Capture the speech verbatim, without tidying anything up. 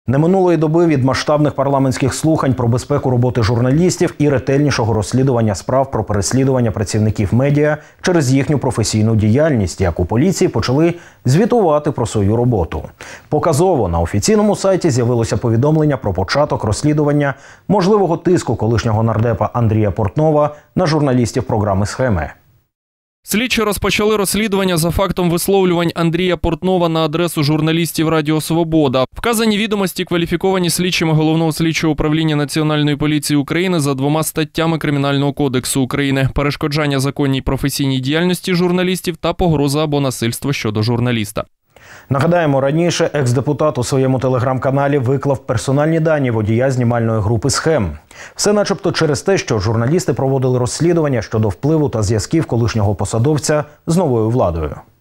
Не минулої доби від масштабних парламентських слухань про безпеку роботи журналістів і ретельнішого розслідування справ про переслідування працівників медіа через їхню професійну діяльність, як у поліції почали звітувати про свою роботу. Показово на офіційному сайті з'явилося повідомлення про початок розслідування можливого тиску колишнього нардепа Андрія Портнова на журналістів програми «Схеми». Слідчі розпочали розслідування за фактом висловлювань Андрія Портнова на адресу журналістів Радіо Свобода. Вказані відомості кваліфіковані слідчими Головного слідчого управління Національної поліції України за двома статтями Кримінального кодексу України – перешкоджання законній професійній діяльності журналістів та погроза або насильство щодо журналіста. Нагадаємо, раніше екс-депутат у своєму телеграм-каналі виклав персональні дані водія знімальної групи «Схем». Все начебто через те, що журналісти проводили розслідування щодо впливу та зв'язків колишнього посадовця з новою владою.